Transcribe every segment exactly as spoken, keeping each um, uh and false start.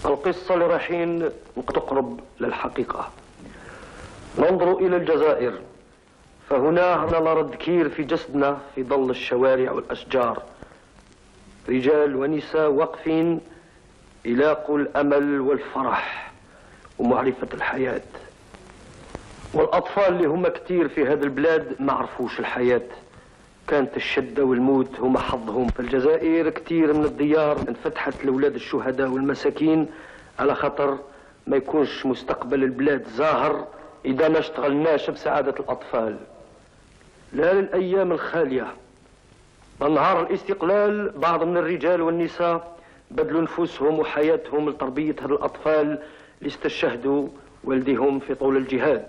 القصة اللي رايحين تقرب للحقيقة. ننظر إلى الجزائر، فهنا نرى الذكير في جسدنا في ظل الشوارع والأشجار، رجال ونساء واقفين يلاقوا الأمل والفرح ومعرفة الحياة. والأطفال اللي هم كتير في هذا البلاد ما عرفوش الحياة، كانت الشدة والموت هما حظهم. في الجزائر كتير من الديار انفتحت لأولاد الشهداء والمساكين على خطر ما يكونش مستقبل البلاد زاهر إذا ما اشتغلناش بسعادة الأطفال. لا للأيام الخالية، نهار الاستقلال بعض من الرجال والنساء بذلوا نفوسهم وحياتهم لتربية هذه الأطفال اللي استشهدوا والديهم في طول الجهاد.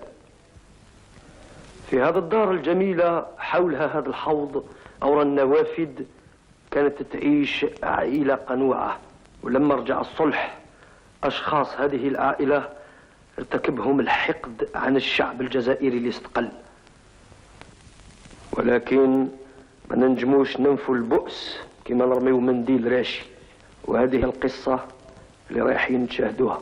في هذا الدار الجميلة حولها هذا الحوض أو النوافذ كانت تعيش عائلة قنوعة، ولما رجع الصلح أشخاص هذه العائلة ارتكبهم الحقد عن الشعب الجزائري اللي استقل، ولكن ما ننجموش ننفوا البؤس كما نرميو منديل راشي. وهذه القصة اللي رايحين نشاهدوها.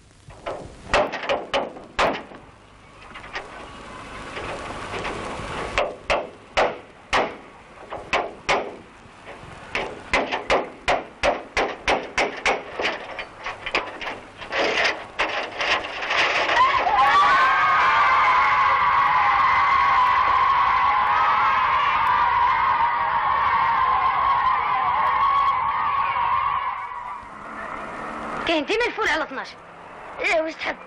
كاين ديما الفول على اثناش. ايه واش تحب؟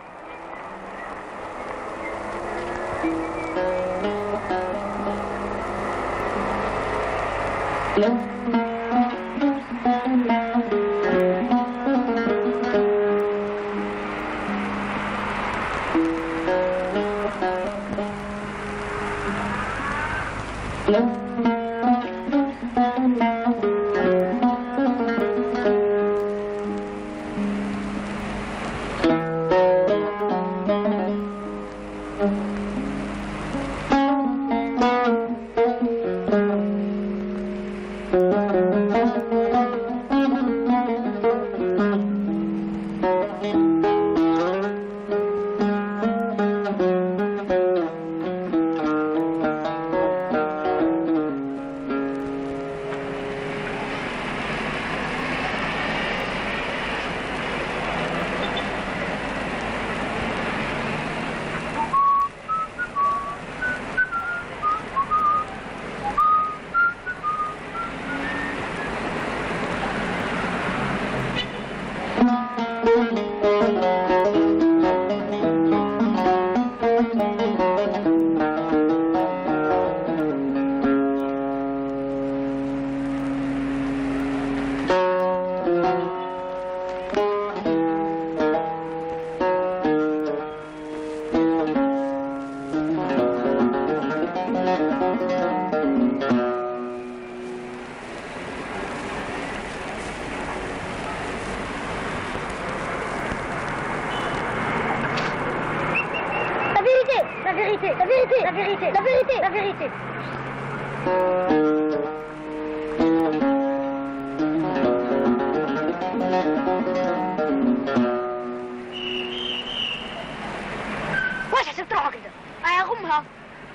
واش حسبت روحك انت؟ ايا غمها.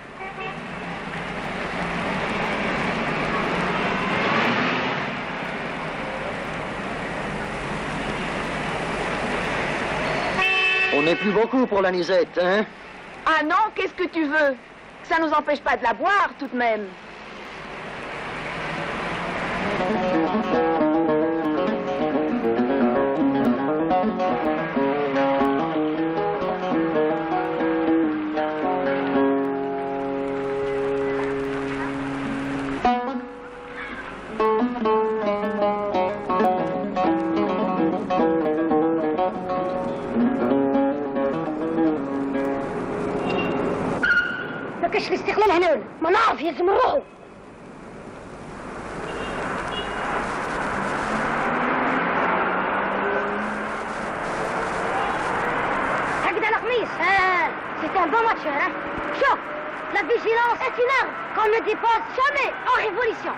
On n'est plus beaucoup pour la nisette, hein? Ah non, qu'est-ce que tu veux? Ça nous empêche pas de la boire, tout de même. ما كاش الاستقلال هنا، ما نعرف يلزم نروحو. هكذا القميص. اه سيتي ان بون ماتش. ها شوف، لا فيجيلانس est une arme qu'on ne dépasse jamais en révolution.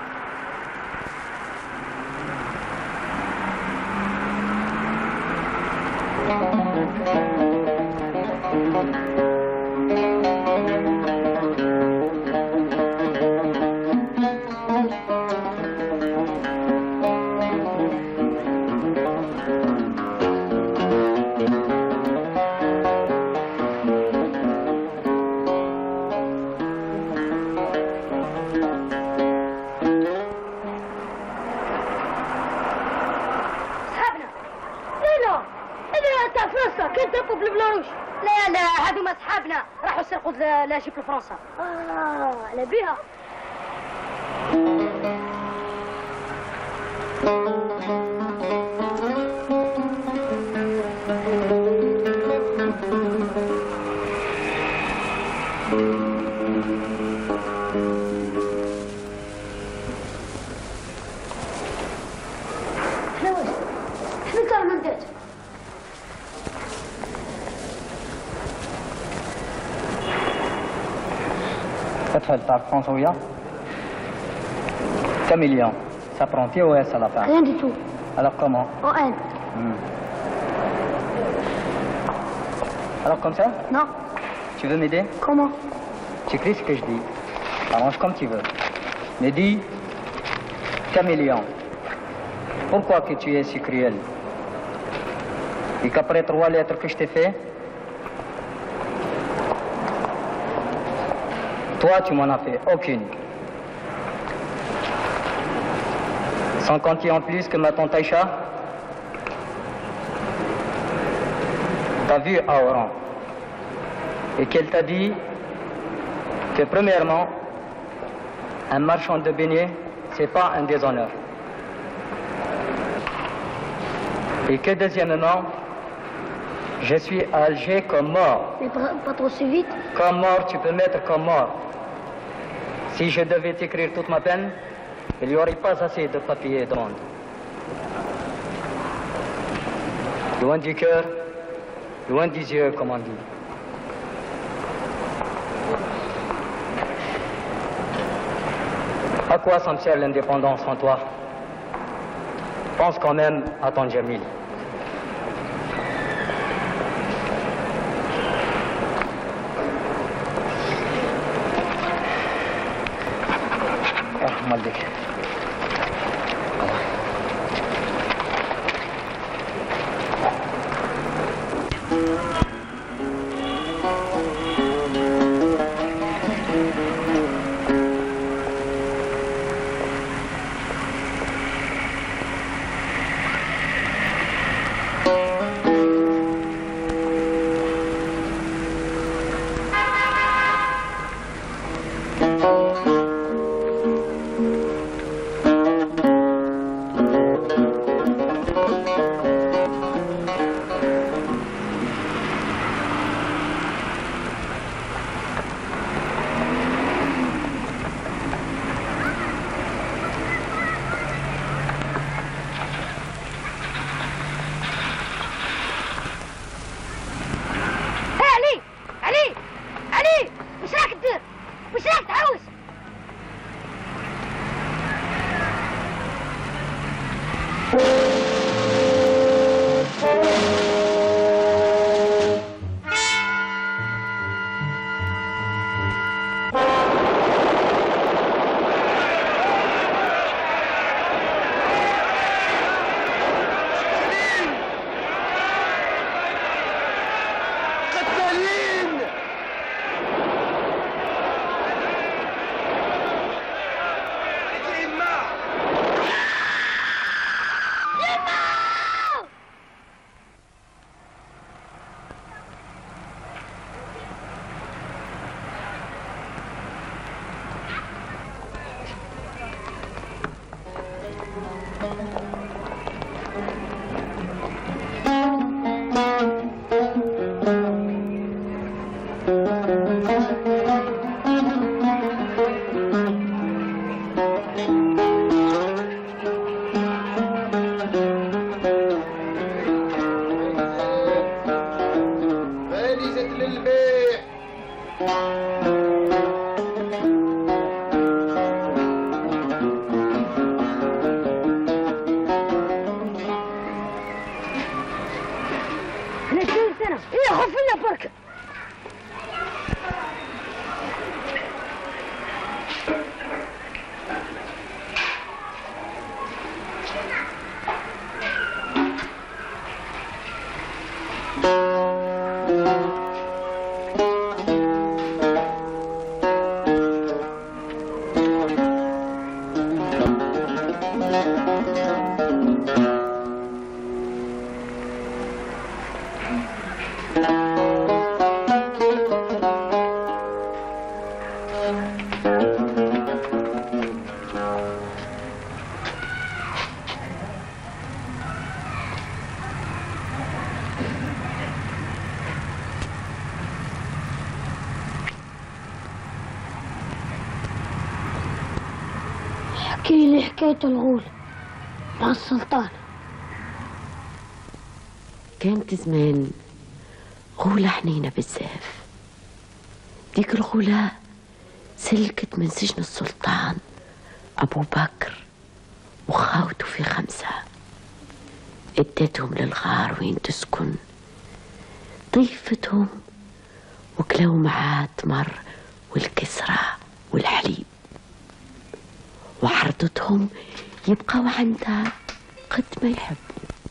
كيف ضربوا بالبلاروش؟ لا لا هذو ما صحابنا راحوا سرقوا لا جيب لفرنسا. اه على بها. احنا واش؟ احنا كار مندات. تدخل تعرف فرنسوية؟ كم مليون؟ Ça prend T O S à la fin. Rien du tout. Alors comment? En N. Hmm. Alors comme ça? Non. Tu veux m'aider? Comment? Tu écris ce que je dis. Arrange comme tu veux. Mais dis, caméléon, pourquoi que tu es si cruel? Et qu'après trois lettres que je t'ai fait, toi tu m'en as fait aucune. Sans compter en plus que ma tante Aïcha t'a vu à Oran et qu'elle t'a dit que premièrement, un marchand de beignets, c'est pas un déshonneur. Et que deuxièmement, je suis à Alger comme mort. Mais pas, pas trop si vite. Comme mort, tu peux mettre comme mort. Si je devais t'écrire toute ma peine, il n'y aurait pas assez de papier de monde. Loin du cœur, loin des yeux, comme on dit. À quoi ça me sert l'indépendance sans toi? Pense quand même à ton Jamil. Ah, Malik. تعوس؟ انا يا خوف لنا برك. احكي لي حكاية الغول مع السلطان. كانت زمان غولة حنينة بزاف. ديك الغولة سلكت من سجن السلطان أبو بكر وخاوته في خمسة، ادتهم للغار وين تسكن، ضيفتهم وكلوا معاه تمر والكسرة والحليب، وعرضتهم يبقوا عندها قد ما يحبوا.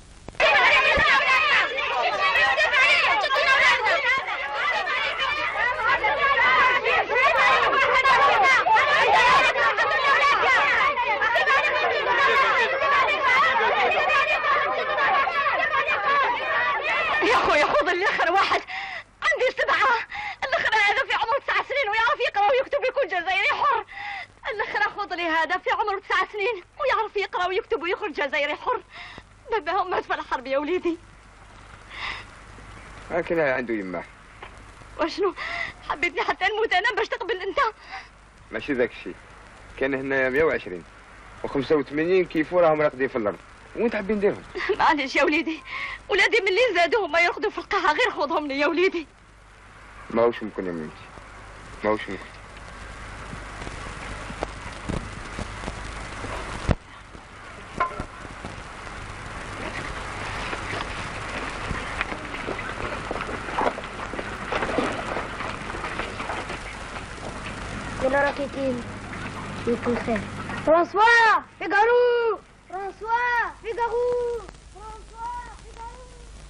يا اخويا خذ الاخر واحد، عندي سبعة. الاخر هذا في عمره تسع سنين ويعرف يقرا ويكتب يكون جزائري حر. الاخر خذ لي هذا في عمره تسع سنين ويعرف يقرا ويكتب ويخرج جزائري حر. باباهم مات في الحرب يا وليدي. لكن عنده يمه. وشنو؟ حبيتني حتى نموت انا باش تقبل انت؟ ماشي ذاك الشيء، كان هنا مئة وعشرين وخمسة وثمانين كيفو راهم راقدين في الارض، وين تحبي نديرهم؟ معليش يا وليدي، ولادي من اللي زادوا هما يرقدوا في القاعة، غير خذهم لي يا وليدي. ماهوش ممكن يا ميمتي، ماهوش ممكن. يلا راكيتين يكون خير. فرانسوا فيغارو، فرانسوا فيغارو، فرانسوا فيغارو.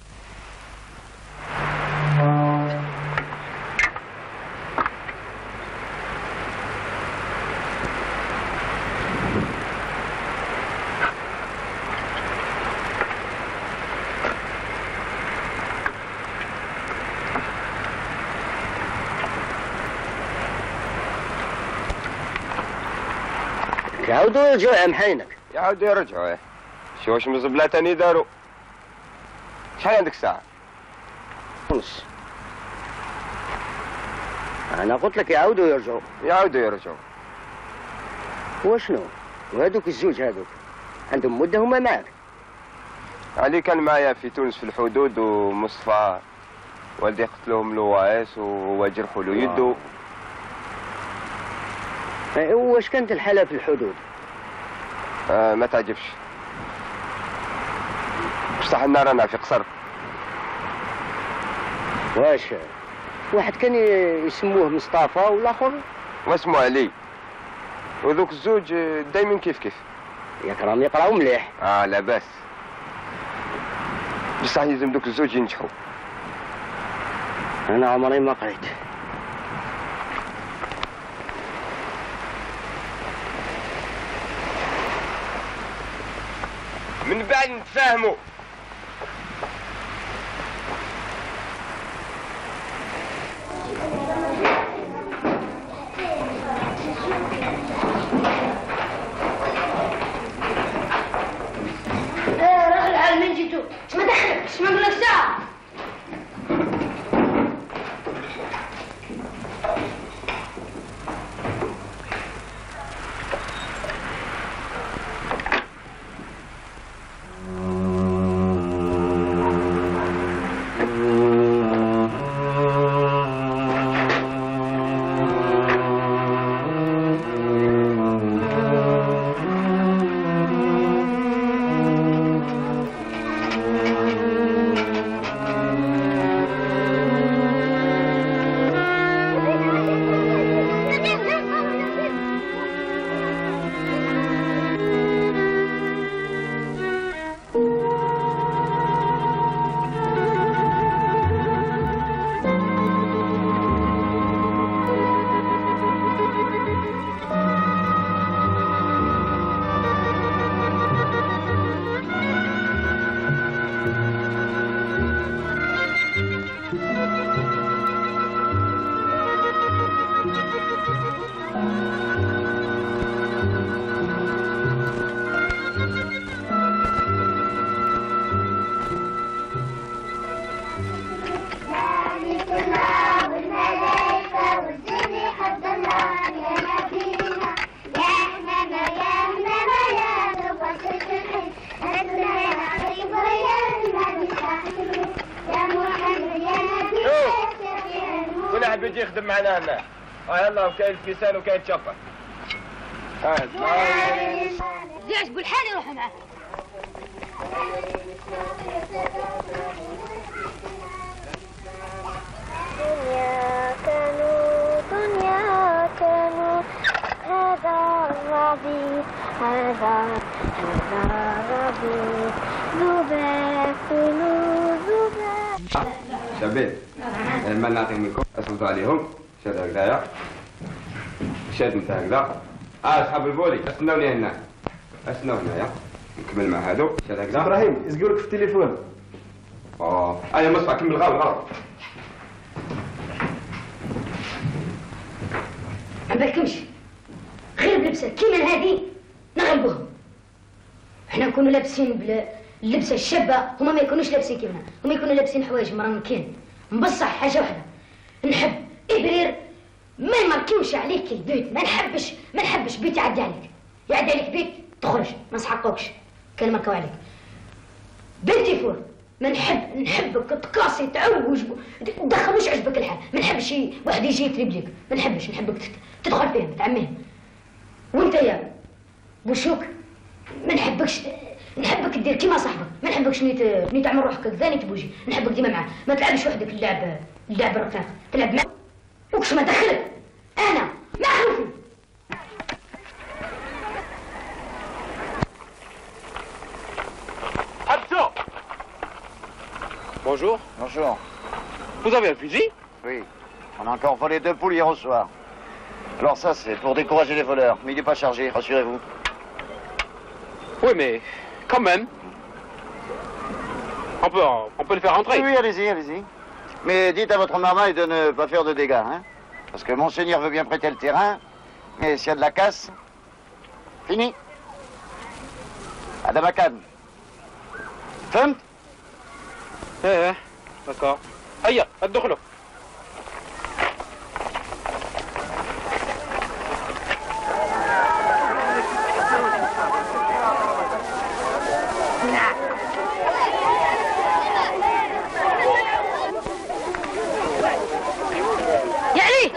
يعاودوا يرجعوا يا محينك. يعاودوا يرجعوا. شو واش من زبلة تاني داروا؟ شحال عندك ساعة؟ ونص. أنا قلت لك يعاودوا يرجعوا. يعاودوا يرجعوا. وشنو؟ وهذوك الزوج هذوك عندهم مدة هما معك. علي كان معايا في تونس في الحدود، ومصطفى والدي قتلهم لواعس وهو جرحوا له يده. واش كانت الحالة في الحدود؟ آه ما تعجبش. بصح النار انا في قصر. واش واحد كان يسموه مصطفى والاخر واسمه علي، وذوك الزوج دايما كيف كيف. ياك راهم يقراو مليح. اه لا باس، بصح يلزم دوك الزوج ينجحوا. انا عمري ما قريت. من بعد نتفاهموا. ايه راجل على من جيتو؟ اش ما دخلك؟ اش ما نقول لك ساعة؟ يجي يخدم معنا هنا. اه يلا وكاين كيسان وكاين شفر. اه زياش قول حالي روحوا معاه. دنيا كانوا دنيا كانوا هذا الربيع هذا هذا الربيع ذباب كلوا ذباب. شباب لما نعطيهم لكم اصبروا عليهم. شاد هكذايا شاد انت هكذا. اه اصحاب البولي استناوني هنا استناو هنايا نكمل مع هادو. شاد هكذا. ابراهيم يسقولك في التليفون. اه ايا مصطفى كمل غاو غاو. ما بالكمش غير بلبسه كيما هذه نغلبوهم. احنا نكونوا لابسين باللبسه الشابه، هما ما يكونوش لابسين كيفنا، هما يكونوا لابسين حوايج مرمكين. بصح حاجه واحده نحب ابرير ما يمركيوش عليك البيت. ما نحبش ما نحبش بيت يعدي عليك، يعدي عليك بيت تخرج ما نسحقوكش كان مركو عليك. بنتي فور ما نحب نحبك تقاسي تعوج تدخل مش عجبك الحال. ما نحبش واحد يجي يتريب ليك، ما نحبش نحبك تدخل فيهم تعميهم. وانت يا بوشوك ما نحبكش نحبك دير كيما صاحبك، ما نحبكش نيت نيت تعمل روحك كذا نيت بوجي. نحبك ديما معاه، ما تلعبش وحدك اللعب اللعب الرقاق، تلعب معاه وكش ما دخلك انا ما خوفي. Absent. Bonjour. Bonjour. Vous avez un fusil? Oui. On a encore volé deux poules hier au soir. Alors ça, c'est pour décourager les voleurs. Mais il n'est pas chargé, rassurez-vous. Oui, mais quand même. On peut, on peut le faire rentrer. Oui, oui, allez-y, allez-y. Mais dites à votre marmaille de ne pas faire de dégâts, hein. Parce que Monseigneur veut bien prêter le terrain, mais s'il y a de la casse, fini. Adam Akan. فهمت؟ ايه دكار. هيا ادخلوا. يا علي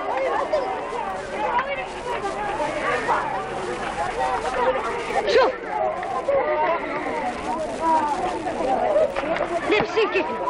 شوف لابسين كيفنا.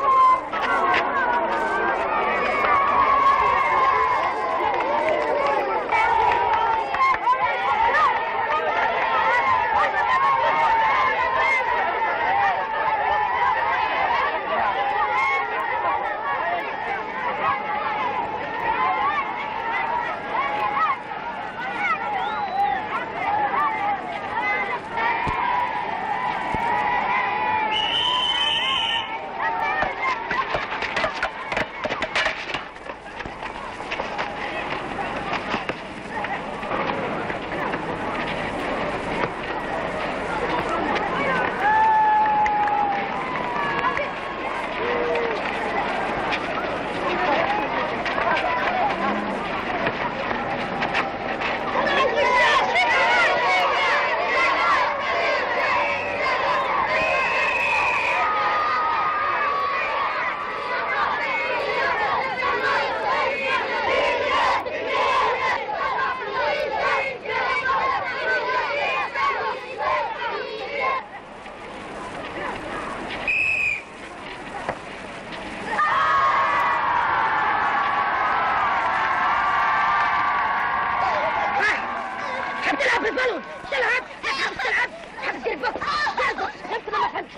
بالبالون تلعب حبس تلعب حبس دير بك انت ما فهمتش.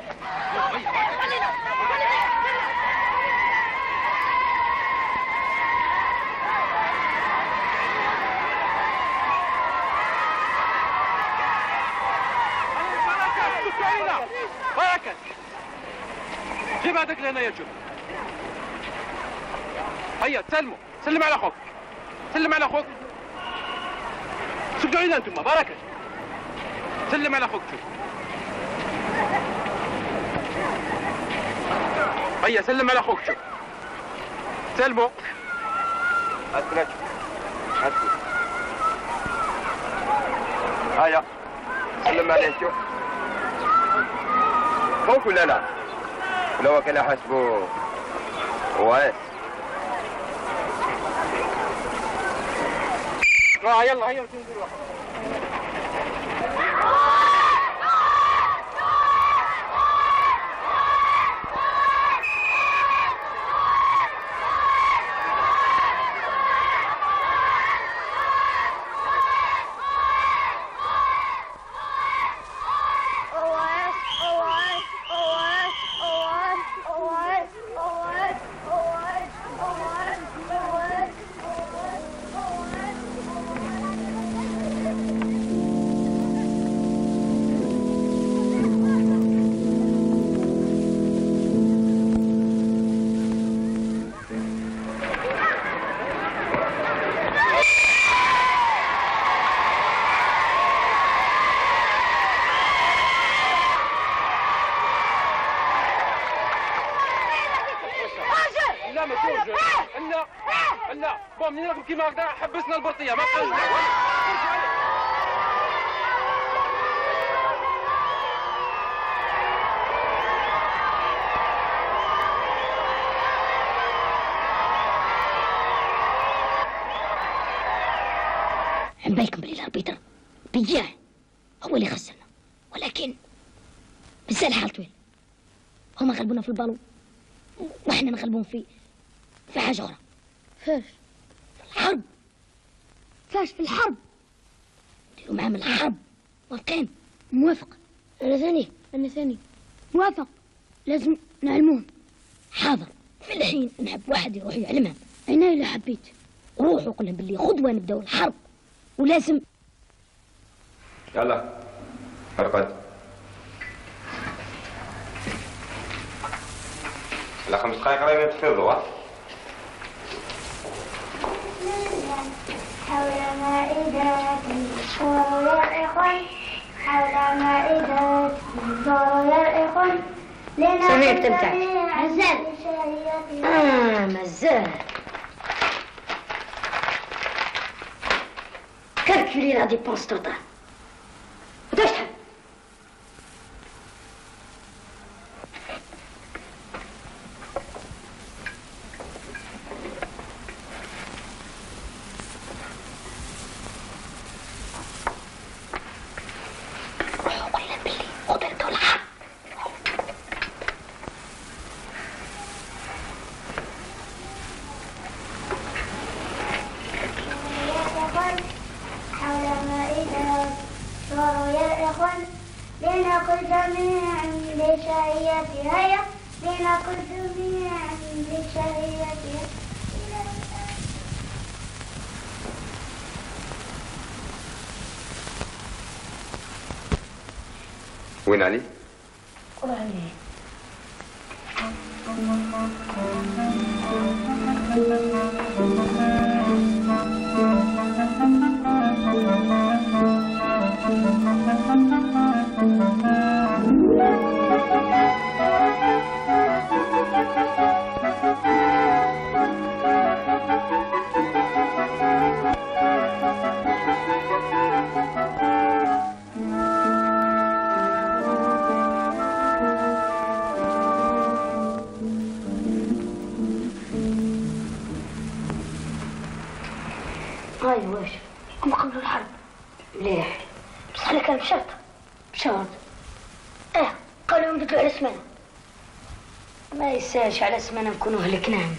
بركة جيب هذاك لهنا يا شوف. هيا تسلموا سلم على اخوك سلم على اخوك. شوف قاعدين انتم بركة سلم على اخوك. شوف هيا سلم على اخوك. شوف سلموا هات هات هيا سلم عليه. شوف خوك ولا لا؟ ولا هو كان حاسبه واس اه يلا هيا باش نديرو واحد. لا ما توجد لا لا بون منين راكم كيما هكذا حبسنا البرطيه ما بقاش عم بالكم بلي الاربيتر بيجاه هو اللي خسرنا، ولكن مازال الحال طويل. هما غلبونا في البالو واحنا نغلبون في في حاجه اخرى. فاش؟ في الحرب. فاش في الحرب؟ نديرو معاهم الحرب. موافقين؟ موافق. انا ثاني انا ثاني موافق. لازم نعلموهم. حاضر. في الحين نحب واحد يروح يعلمهم. انا الا حبيت روحوا قول لهم باللي غدوه نبداو الحرب ولازم. يلا ارقد. لا خمس دقائق راهي تفرضوا. حول مائدة صاروا يا إخوان، حول مائدة صاروا يا إخوان. سمعت تمتعك مازال؟ اه مازال. calculer la dépense totale. وتشحن. روحوا قول لهم باللي غدا نبداو الحرب. حول مائدة صاروا يا إخوان، لنأكل جميعا بشهية هيا، لنأكل جميعا بشهية هيا. وين علي؟ قول علي. هاي واش هم قبلوا الحرب مليح، بصح انا كان بشرط بشرط اه قالوا نبدلوا على سمانه. ما يسالش على سمانه نكونوا هلكناهم.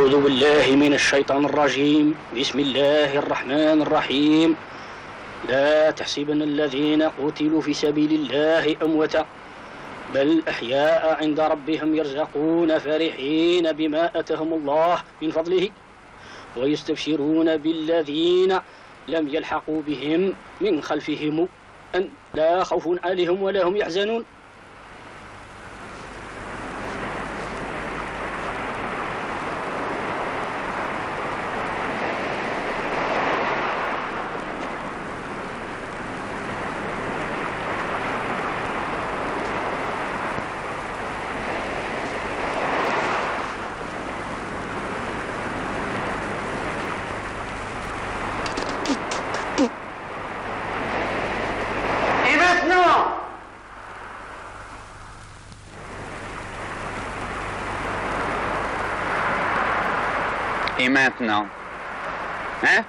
أعوذ بالله من الشيطان الرجيم. بسم الله الرحمن الرحيم. لا تحسبن الذين قتلوا في سبيل الله أموتا بل أحياء عند ربهم يرزقون فرحين بما أتاهم الله من فضله ويستبشرون بالذين لم يلحقوا بهم من خلفهم أن لا خوف عليهم ولا هم يحزنون. Et maintenant, hein?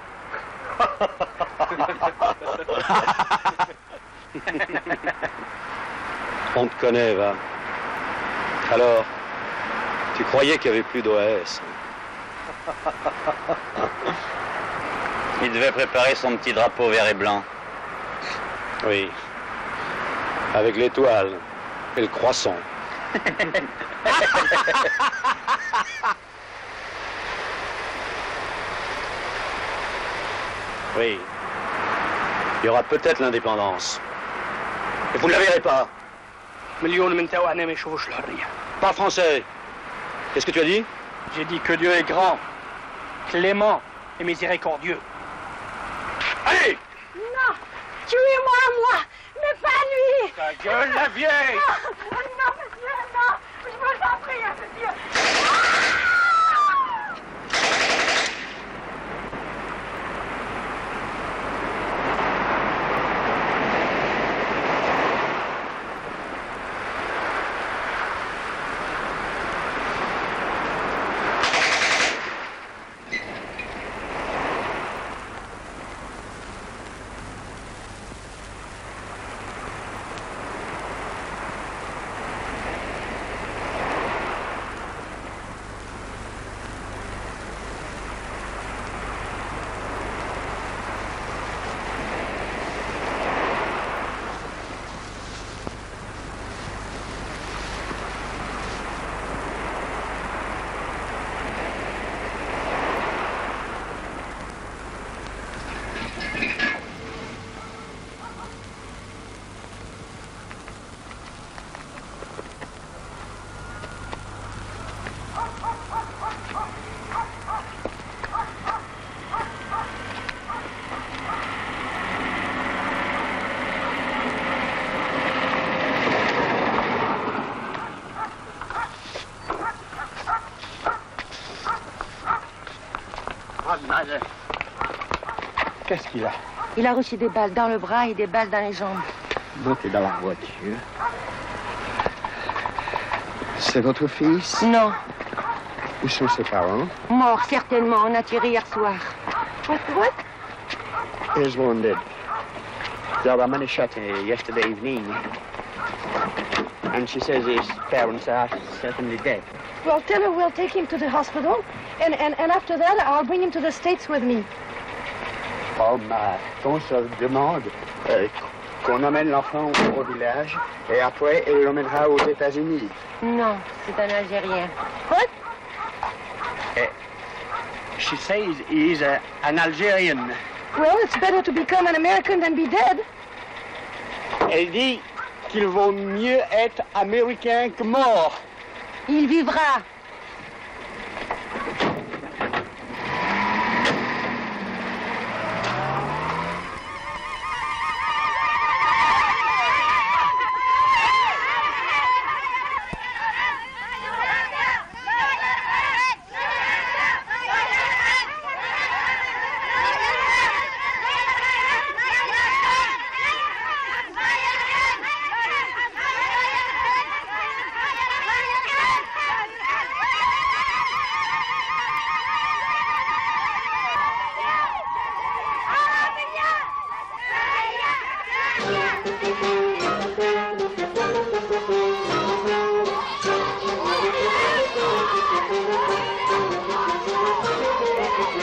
On te connaît, va. Alors, tu croyais qu'il n'y avait plus d'O A S? Il devait préparer son petit drapeau vert et blanc. Oui. Avec l'étoile et le croissant. Oui. Il y aura peut-être l'indépendance. Et vous ne la verrez pas. Pas français. Qu'est-ce que tu as dit? J'ai dit que Dieu est grand, clément et miséricordieux. Allez! Non! Tuez-moi, moi! Mais pas lui! Ta gueule, la vieille! Non, non, monsieur, non! Je vous en prie, monsieur! Qu'est-ce qu'il a? Il a reçu des balles dans le bras et des balles dans les jambes. Montez dans la voiture. C'est votre fils? Non. Où sont ses parents? Mort, certainement. On a tiré hier soir. What? What? He's wounded. There were many shots yesterday evening. And she says his parents are certainly dead. Well, tell her we'll take him to the hospital, and, and, and after that, I'll bring him to the States with me. Oh, ma consoeur demande euh, qu'on emmène l'enfant au village, et après, elle l'emmènera aux États-Unis. Non, c'est un Algérien. What? Uh, she says he's a, an Algerian. Well, it's better to become an American than be dead. Elle dit qu'il vaut mieux être américain que mort. Il vivra.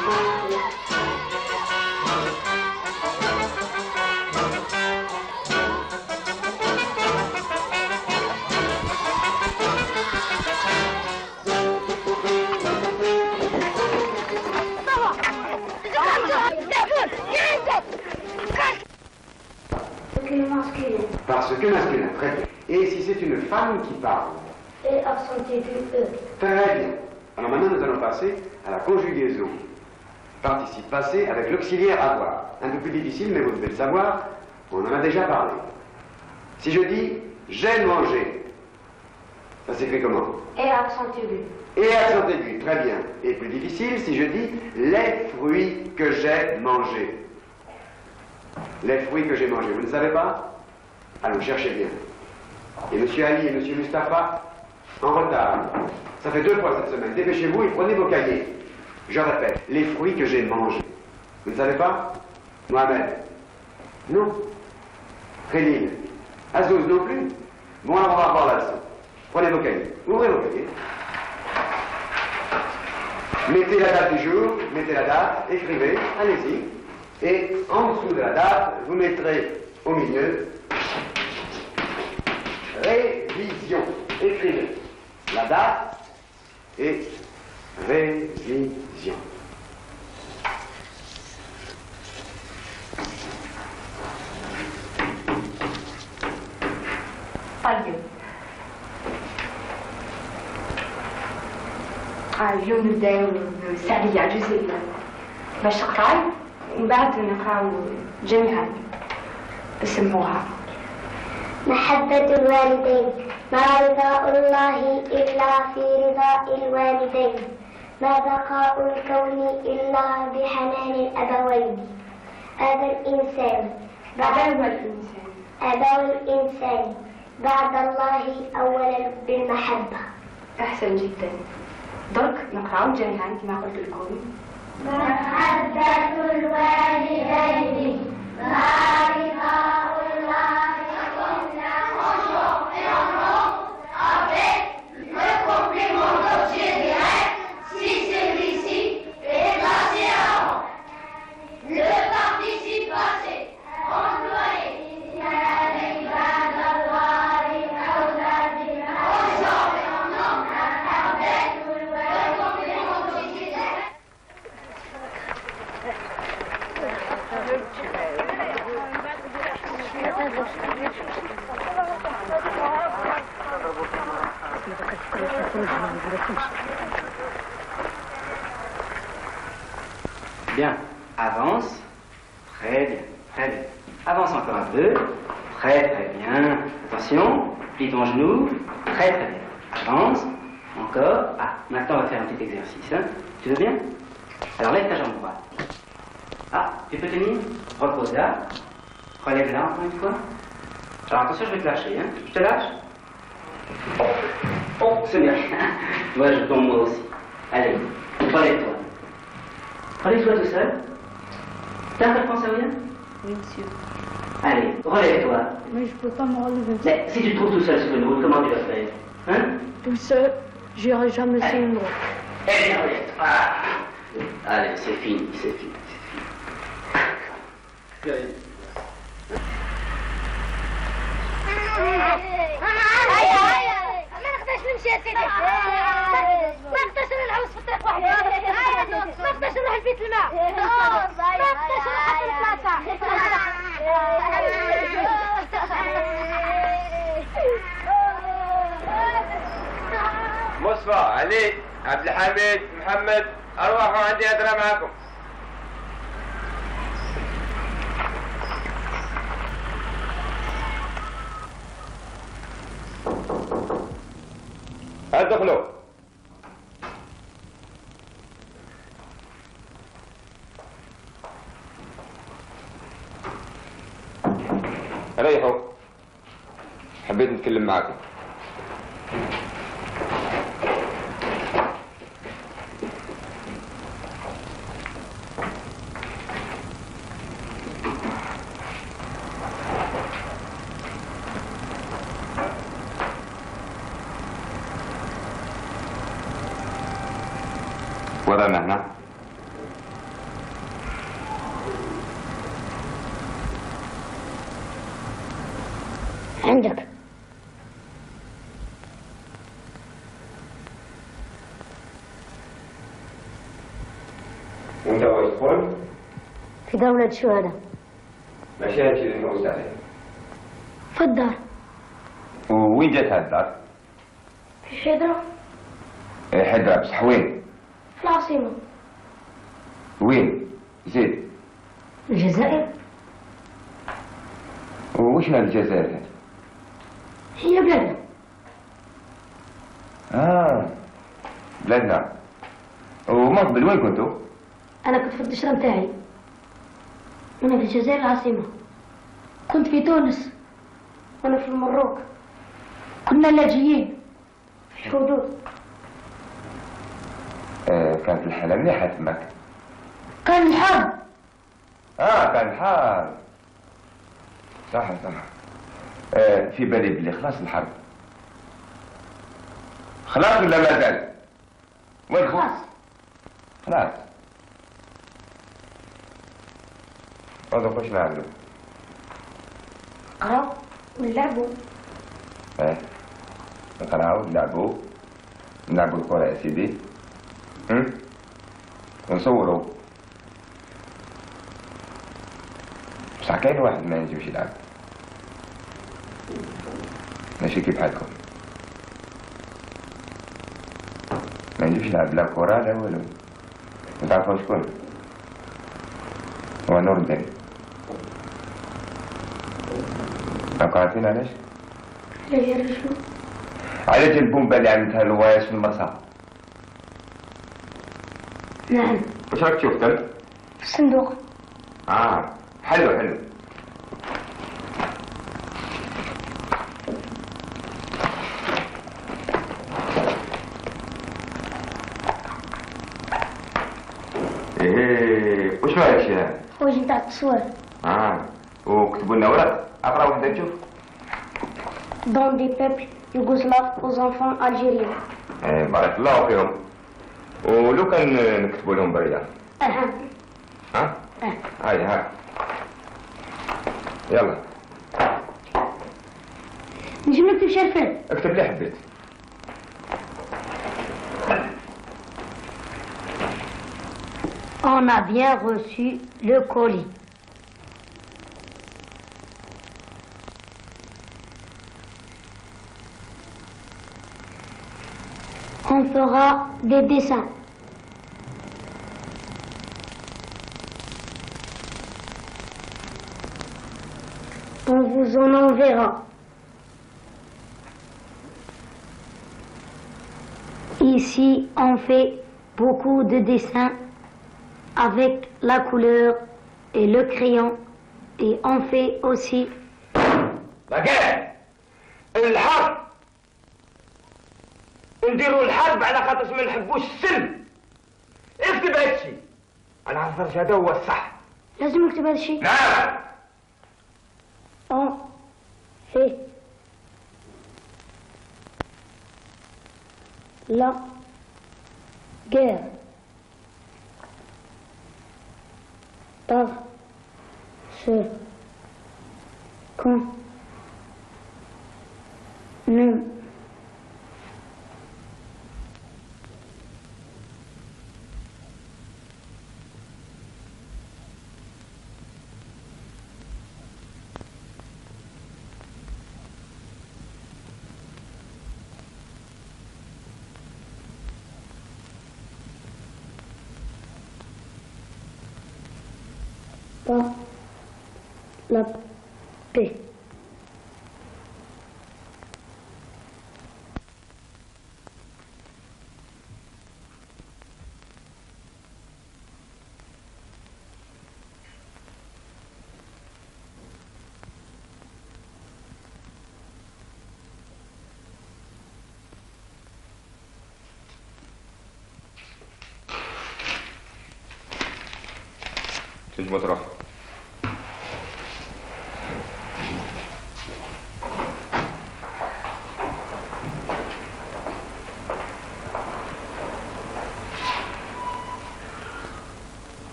Parce que masculin, très bien. Et si c'est une femme qui parle? Et accent aigu E. Très bien. Alors maintenant, nous allons passer à la conjugaison. Participe passé avec l'auxiliaire avoir. Un peu plus difficile, mais vous devez le savoir, on en a déjà parlé. Si je dis « j'ai mangé », ça s'écrit comment? Et accent aigu. Et accent aigu, très bien. Et plus difficile, si je dis « les fruits que j'ai mangés ». Les fruits que j'ai mangés, vous ne savez pas? Allons, cherchez bien. Et Monsieur Ali et Monsieur Mustapha, en retard. Ça fait deux fois cette semaine. Dépêchez-vous et prenez vos cahiers. Je répète, les fruits que j'ai mangés. Vous ne savez pas? Mohamed? Non. Khalil? Azouz non plus? Bon, alors on va revoir la leçon. Prenez vos cahiers. Ouvrez vos cahiers. Mettez la date du jour, mettez la date, écrivez, allez-y. Et en dessous de la date, vous mettrez au milieu révision. Écrivez la date et révision. طيب اليوم نبداو بالسعدية عجوزية باش تقراي ومن بعد نقراو جميعا اسموها. محبة الوالدين، ما رضاء الله إلا في رضاء الوالدين، ما بقاء الكون إلا بحنان الأبوين. أبا الإنسان أبا الإنسان أبا الإنسان بعد الله أولا بالمحبة. أحسن جدا. درك نقراو جميعا كما قلت لكم. محبة الوالدين، ما رضاء الله Bien, avance. Très bien, très bien. Avance encore un peu. Très très bien. Attention, plie ton genou. Très très bien. Avance. Encore. Ah, maintenant on va faire un petit exercice. Hein. Tu veux bien? Alors lève ta jambe droite. Ah, tu peux tenir? Repose là. Relève là encore une fois. Alors attention, je vais te lâcher. Hein. Je te lâche. Oh, oh c'est bien. Moi je tombe moi aussi. Allez, relève-toi. Relève-toi tout seul. T'as un peu de France à rien? Oui, monsieur. Allez, relève-toi. Mais je peux pas me relever. Mais si tu te trouves tout seul sur une route, comment tu vas faire? Hein? Tout seul, j'irai jamais sur une route. Eh bien, relève-toi. Allez, c'est fini, c'est fini, c'est fini. نمشي يا سيدي ما نقدرش نعوز في الطريق وحدي ما نقدرش نروح لبيت الماء ما نقدرش نروح للبلاصة. مصطفى، علي، عبد الحميد، محمد، أرواحوا عندي أدرى معكم. ادخلوا. ريحوا. حبيت نتكلم معكم. ورانا هنا عندك. وانت واش تقول؟ في دولة الشهداء. ماشي هادشي اللي نوزت عليه. في الدار. وين جات هاد الدار؟ في حيدرة. ايه حيدرة بصح وين؟ في العاصمة. وين؟ زيد. الجزائر. وش هاد الجزائر هاد؟ هي بلادنا. اه بلادنا. وما قبل وين كنتوا؟ أنا كنت في الدشرة متاعي. أنا في الجزائر العاصمة. كنت في تونس. وأنا في المروك. كنا لاجئين في الحدود. آه كانت الحالة مليحة تماك. كان الحرب. اه كان الحرب. صح صح. آه في بالي بلي خلاص الحرب. خلاص ولا ما زال؟ وين خلاص. خلاص. هذا واش نعملو؟ نقراو ونلعبو. ايه نقراو نلعبو نلعبو الكرة يا سيدي. هم؟ ونصورو. بصح كاين واحد ما ينجمش يلعب. ماشي كيف حالكم. ما ينجمش يلعب لا كرة لا والو. وتعرفوا شكون؟ هو نور الدين. راكم عارفين علاش؟ علاش شنو؟ علاش البومبا اللي عملتها الوايش في المرصع؟ نعم. واش راك تشوف تم؟ في الصندوق. اه حلو حلو. ايه وش هذا الشيء هذا؟ حوايج نتاع التصوير. اه وكتبوا لنا ورق اقرا وحده نشوف. Dans des peuples yougoslaves aux enfants algériens. ايه بارك الله فيهم. ولو كان نكتبوا لهم بريا. أها. ها؟ أه. هاي ها. يلا. نجم نكتب شرفين. اكتب اللي حبيت. On a bien reçu le colis. On fera des dessins. On vous en enverra. Ici, on fait beaucoup de dessins avec la couleur et le crayon et on fait aussi بقى الحرب نديروا الحرب على خاطر ما نحبوش السلم. اكتب هادشي. انا عارف هذا هو الصح. لازم نكتب هذا الشيء. نعم. On fait la guerre par ce qu'on ne pas la paix. تنجموا تروحوا.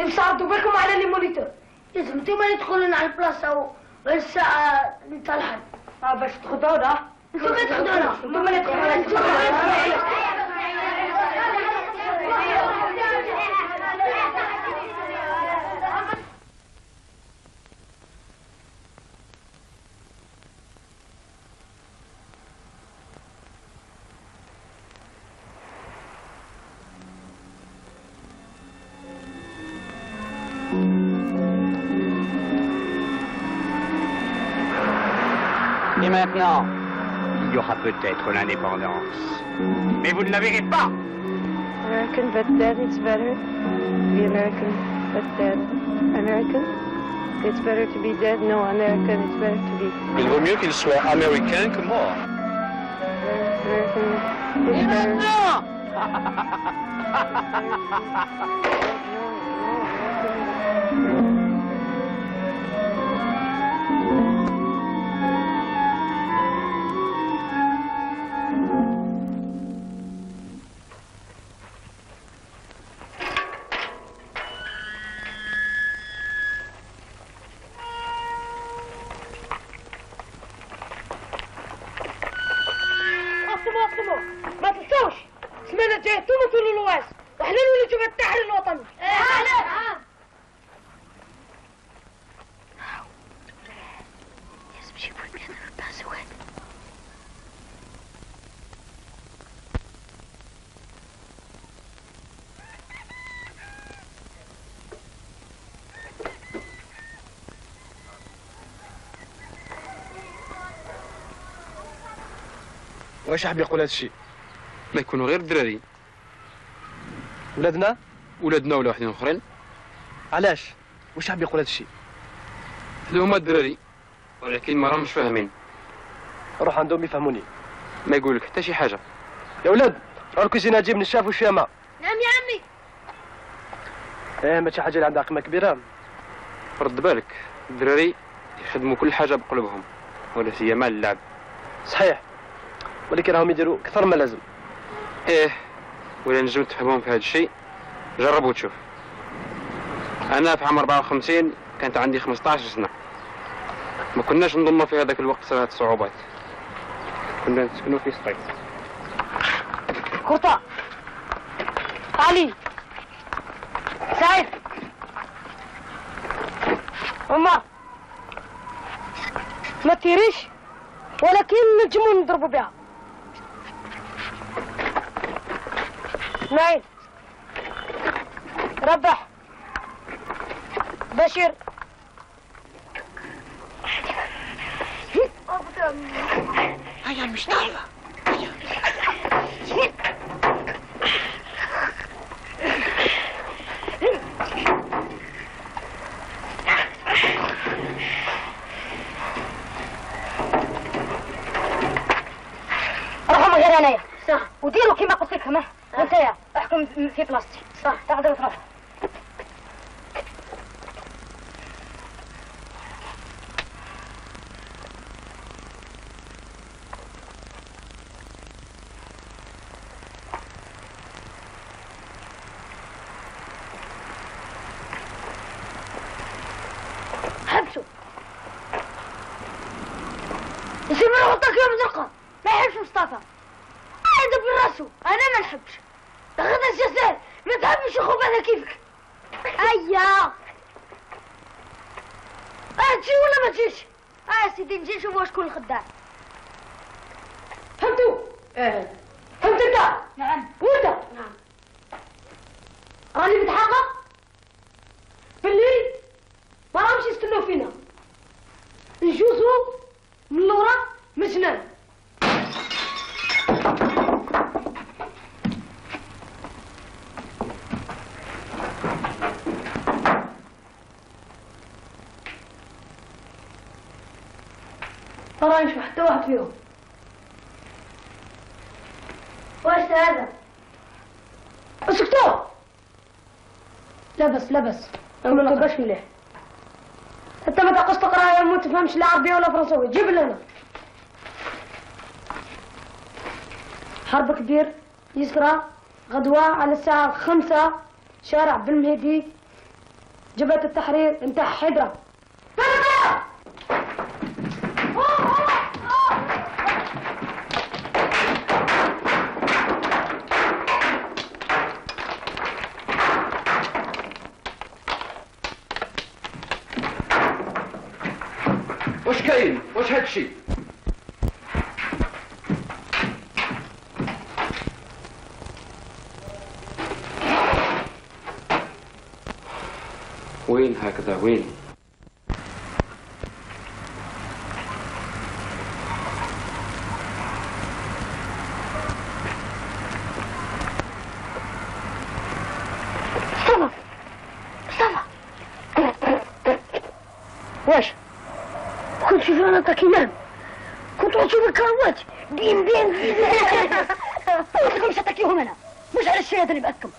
بصح ردوا بالكم على لي مونيتور. لازم انتوما اللي تدخلون على البلاصه والساعه نتاع الحرب. اه باش تخدونا. انتوما تخدونا. انتوما اللي تخدونا. Et maintenant, il y aura peut-être l'indépendance. Mais vous ne la verrez pas. American but dead, it's better. Be American but dead. American, it's better to be dead. No, American, it's better to be. Il vaut mieux qu'il soit américain que mort. American, it's better. ما تنسوش السمانه الجايه انتوما تولوا الواس وحنا نولوا جبهه التحرير الوطني. لازم يجيبوا لنا الباسوات. واش حاب يقول هذا الشيء؟ ما يكونوا غير الدراري. ولادنا؟ ولادنا ولا واحدين اخرين. علاش؟ واش حاب يقول هذا الشيء؟ هذو هما الدراري ولكن ما راهمش فاهمين. روح عندهم يفهموني. ما يقول لك حتى شي حاجه. يا ولاد راه الكوزينه تجيب نشاف وش فيها ماء. نعم يا عمي. ايه ماشي حاجه اللي عندها قيمه كبيره. رد بالك الدراري يخدموا كل حاجه بقلبهم ولا سيما اللعب. صحيح ولكن راهم يديروا اكثر ما لازم. ايه ولا نجم تفهمهم في هذا الشيء جرب وتشوف. انا في عام أربعة وخمسين كانت عندي خمسطاش سنه. ما كناش نضموا في هذاك الوقت صارت الصعوبات. كنا نسكنوا في سطيف. كرطة علي سعيد عمر ما تيريش ولكن نجمو نضربوا بها. اسماعيل ربح بشير هيا مش طالبة. ارحموا غير انايا صح وديروا كيما قلت لكم ها وانتيا احكم في بلاصتي صح تقدروا تروحوا. حبسوا يسيب له غطاك يوم زرقاء ما يحبش مصطفى يدب براسو انا ما نحبش تاخذ الجزائر ما تحبش اخو انا كيفك. ايا اه تجي ولا ما تجيش؟ اه سيدي نجي نشوفوا شكون الخدام. فهمتوا؟ ايه فهمت انت؟ نعم وانت؟ نعم. راني متحقق بالليل ما راهمش يستنوا فينا نجوزوا من لورا مجنان. ما راه يشوف حتى واحد فيهم. واش هذا؟ اسكتوا. لبس لبس ما تبقاش مليح. انت ما تقص تقرا يا مو تفهمش لا عربيه ولا فرنساوي جيب لنا. حرب كبير يسرى غدوة على الساعة خمسة شارع بالمهدي جبهة التحرير انت حيدرة. واش كاين؟ واش هادشي؟ وين هكذا وين؟ مصطفى مصطفى واش كنت في فرنسا كيمان كنت نشوف الكروات بين بين بين قلت لكم شتكيهم انا مش على الشيء هذا اللي بأكم.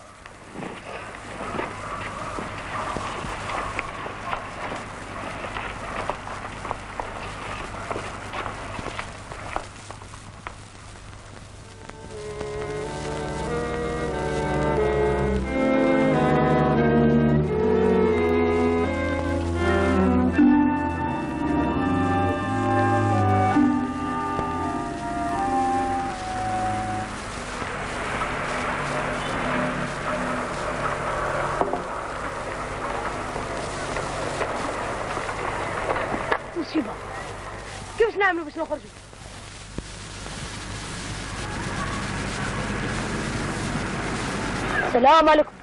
مصيبة كيفاش نعملوا باش نخرجوا؟ السلام عليكم.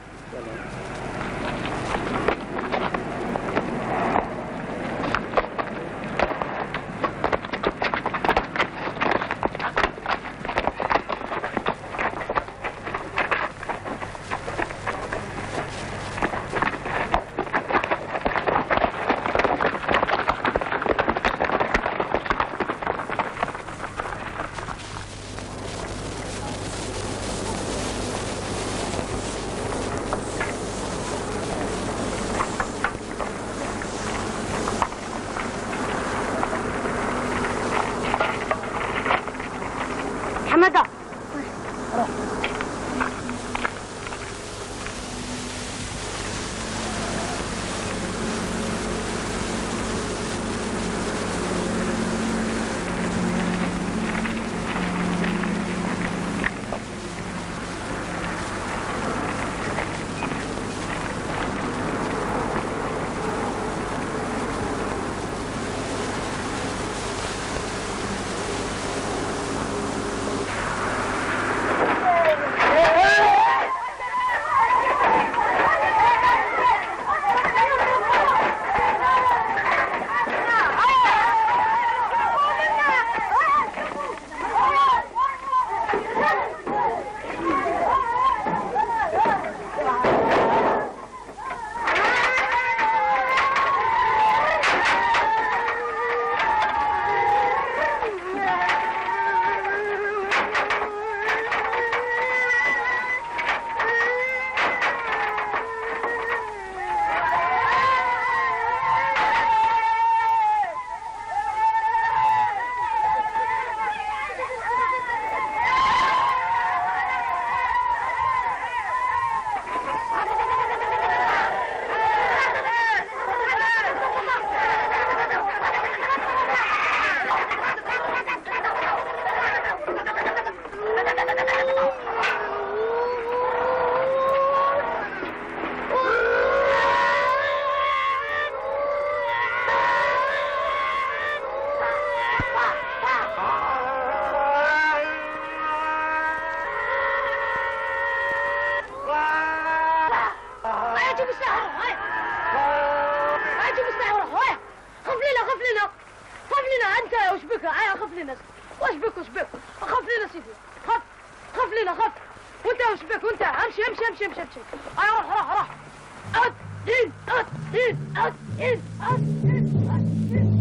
حمادة روح. واش بك واش بك؟ خاف لينا سيدي، خاف خاف لينا خاف. وانت واش بك وانت؟ امشي امشي امشي امشي امشي. اي روح روح روح. أد إن أد إن أد إن أد إن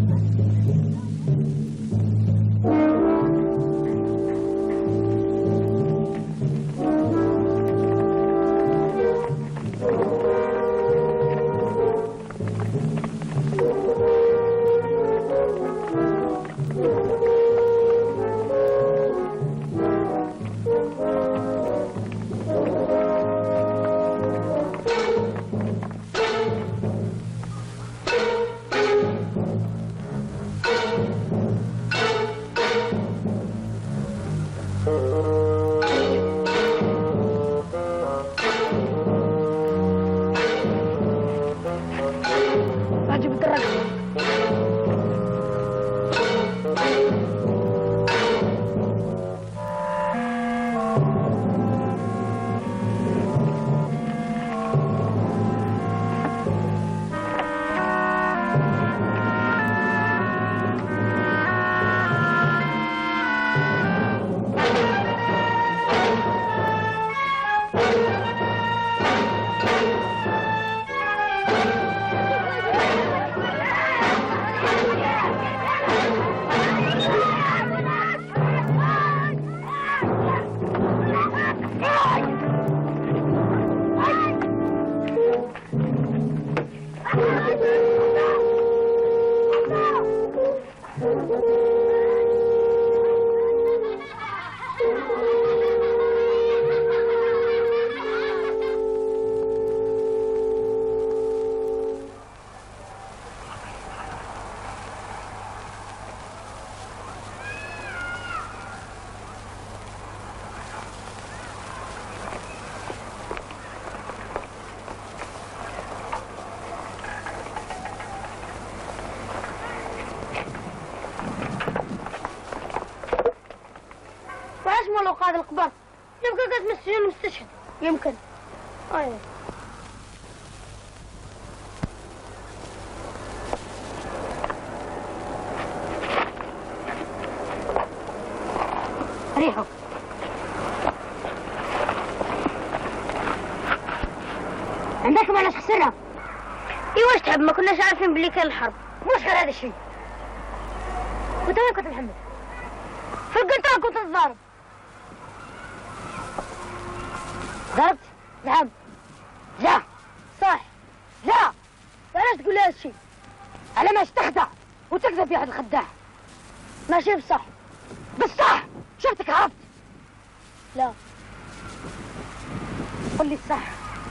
يمكن قد مسجون مستشهد. يمكن. أيوة. ريحه. عندكم على خسرها. اي واش تحب؟ ما كناش عارفين بلي كان الحرب. مش غير هذا الشيء. وانت وين كنت محمد؟ في القطار كنت تضارب. ضربت؟ نعم. لا صح. لا بلاش تقول لي هذا الشيء. على ما تخدع وتكذب يا واحد الخداع. ماشي بصح. بالصح. شفتك هربت. لا قل لي الصح.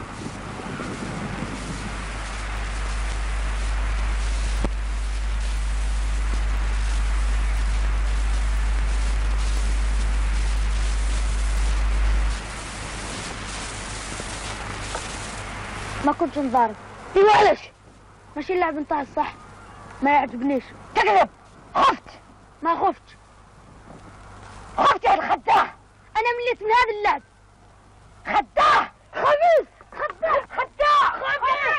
ما كنتش نضارب. ايوا علاش؟ ماشي اللعب نتاع الصح. ما يعجبنيش. تكذب. خفت. ما خفت. خفت يا الخداع. انا مليت من هذا اللعب. خداع. خبيث. خداع. خداع. خبيث.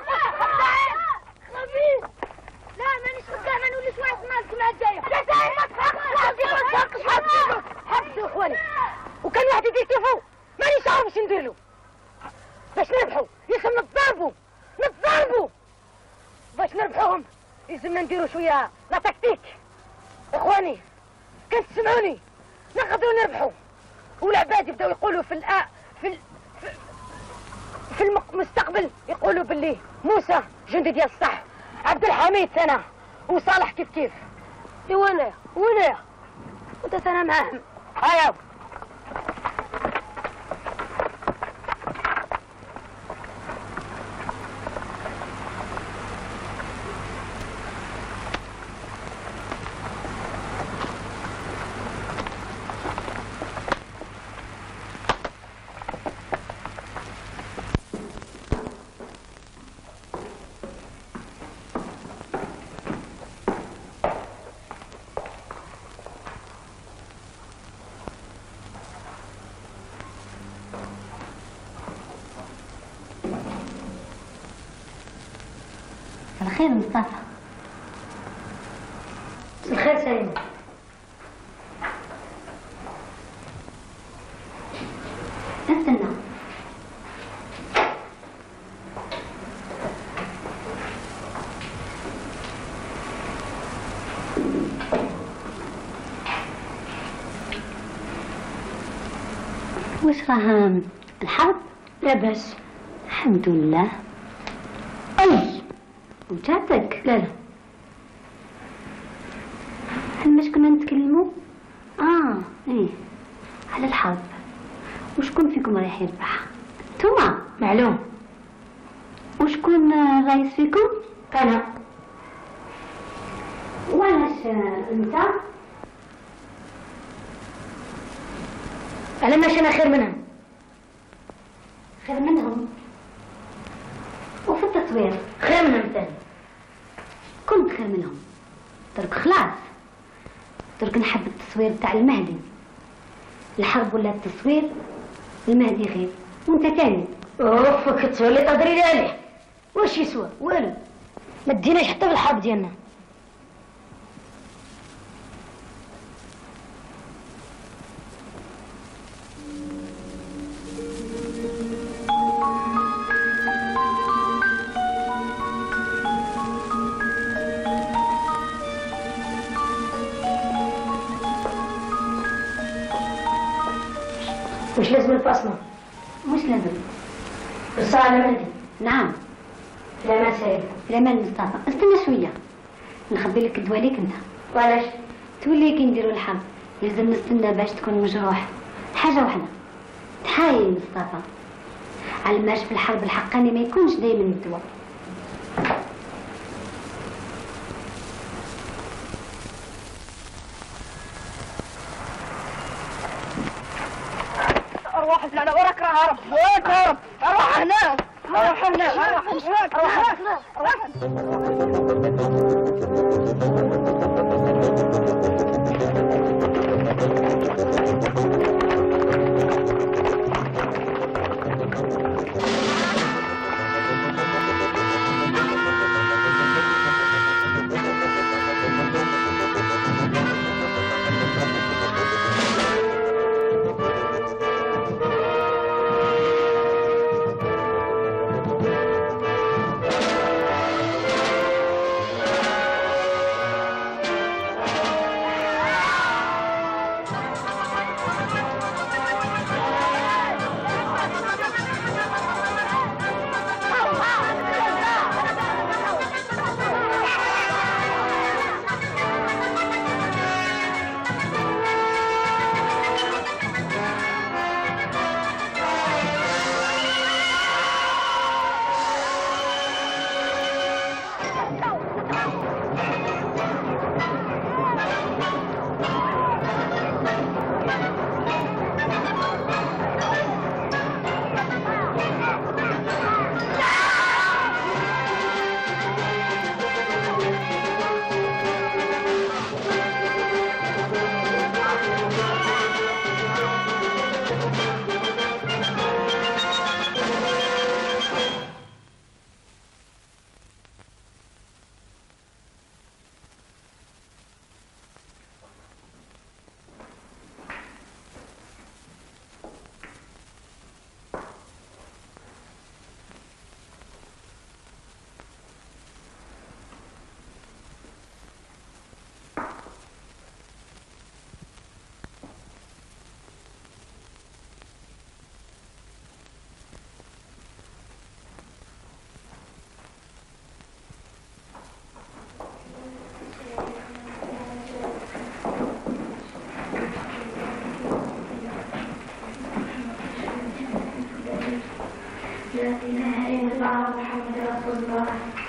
خبيث. لا مانيش خداع. ما نوليش واحد مع الجمعة الجاية. جزائر ما تحقش. حبسوا حبسوا اخواني. وكان واحد يدير كيفو مانيش عارف واش ندير له. باش نربحوا يلزم نتضاربوا نتضاربوا. باش نربحوهم يلزمنا نديروا شويه لا تكتيك. اخواني كان تسمعوني نقدروا نربحوا. والعباد يبداو يقولوا في الآ في ال... في, في المستقبل يقولوا باللي موسى جندي ديال الصح، عبد الحميد سنه وصالح كيف كيف. ايوا انا وانا وانت سنه معاهم. هيا الخير مصطفى. الخير سليم. استنى. وش راها الحرب؟ لا بس الحمد لله. اي وجاتك؟ لا لا. هل مش كنا نتكلموا؟ اه ايه على الحرب. وشكون فيكم رايح يربح؟ انتوما؟ معلوم. وشكون الرئيس فيكم؟ انا. وعلاش انت؟ على ماش انا خير منهم. خير منهم؟ وفي التصوير خير منهم ثاني. كنت خير منهم. درك خلاص. درك نحب التصوير تاع المهدي. الحرب ولا التصوير المهدي غير. وانت ثاني. اوف التصوير اللي تهضري لي عليه واش يسوى؟ والو. ما تديناش حتى في الحرب ديالنا. مش لازم الفاصلة. مش لازم. الساعة على مهدي. نعم. في الأمان سليم. في الأمان مصطفى. استنى شوية. نخبي لك الدواء ليك أنت. وعلاش؟ تولي كي نديروا الحرب لازم نستنى باش تكون مجروح. حاجة واحدة. تحايل مصطفى. على ماش في الحرب الحقاني ما يكونش دايما الدواء. أرواح هنا وراك راه هرب. وين هرب؟ أروح هنا. أروح هنا. أروح هنا. أروح هنا. أروح هنا. لا إله إلا الله محمد رسول الله.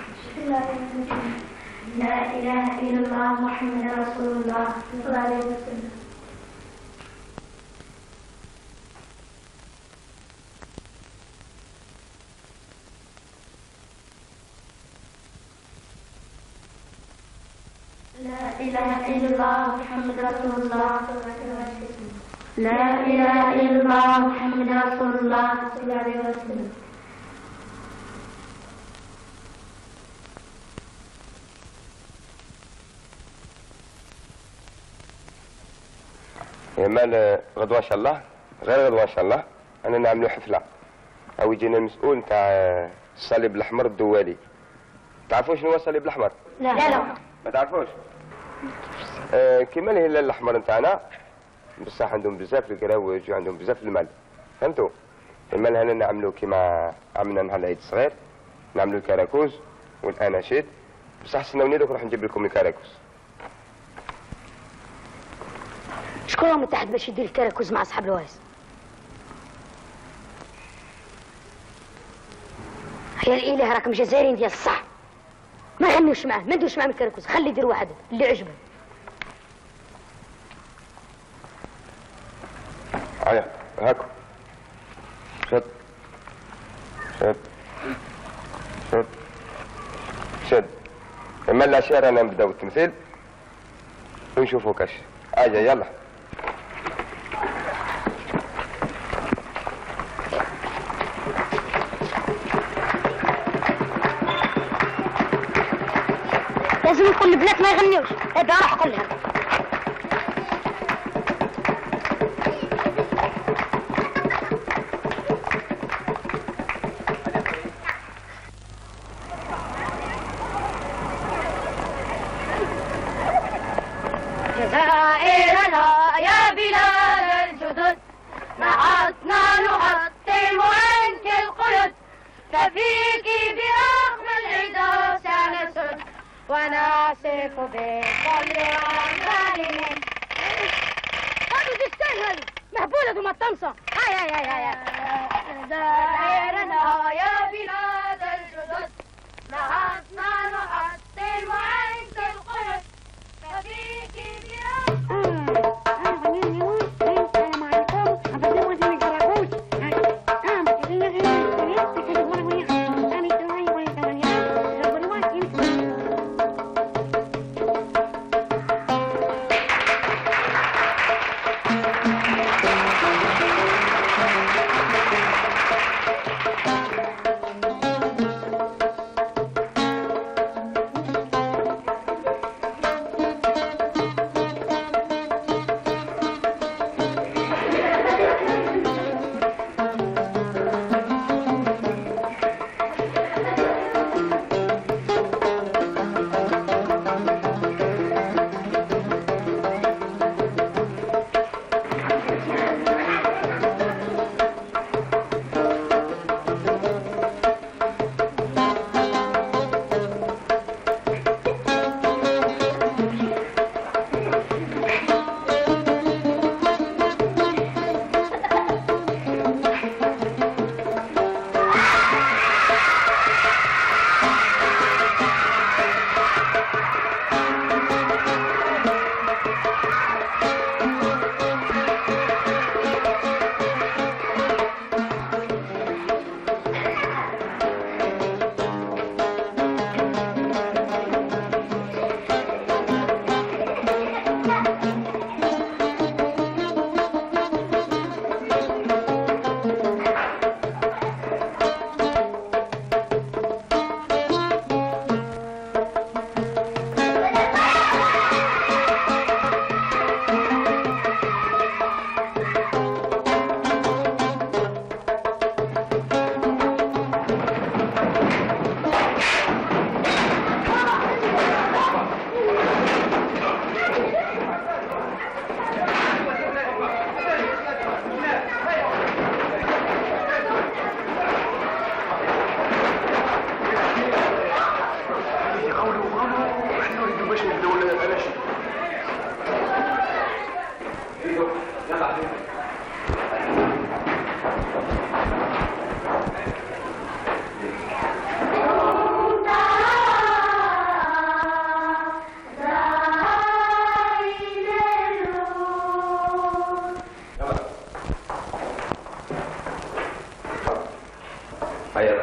لا إله إلا الله محمد رسول الله صلى الله عليه وسلم. لا إله إلا الله محمد رسول الله. لا إله إلا الله محمد رسول الله صلى الله عليه وسلم. يا مال غدوة إن شاء الله، غير غدوة إن شاء الله، أنا نعملوا حفلة. أو يجينا المسؤول نتاع الصليب الأحمر الدولي. تعرفوا شنو هو الصليب الأحمر؟ لا لا ما تعرفوش؟ آه كيما الهلال الأحمر نتاعنا، بصح عندهم بزاف الكراوج وعندهم بزاف المال، فهمتوا؟ المال هنا نعملوا كيما عملنا نهار العيد الصغير، نعملوا الكراكوز والأناشيد، بصح استناوني دوك نروح نجيب لكم الكراكوز. شكون هو متحد باش يدير الكراكوز مع أصحاب الوايس؟ يا الإله راكم جزائريين ديال الصح، ما غنوش معاه، ما ندوش معاه من الكراكوز، خلي يدير واحد اللي عجبه. هيا هاكو شد شد شد شد. اما العشاء رانا نبداو التمثيل ونشوفوا كاش. اجا يلا. لازم نقول البنات ما يغنيوش، هذا راح اقول لها. جزائرنا يا بلاد الجدد، نعتنا نحطم عنك القيود، ففيك برغم العدا سنسد ونصف بكل أعمالهم. هذه تستاهل هذه مهبولة وما تنصى. هاي هاي هاي هاي. جزائرنا يا بلاد الجدد، نعتنا نحطم عنك القيود، ففيك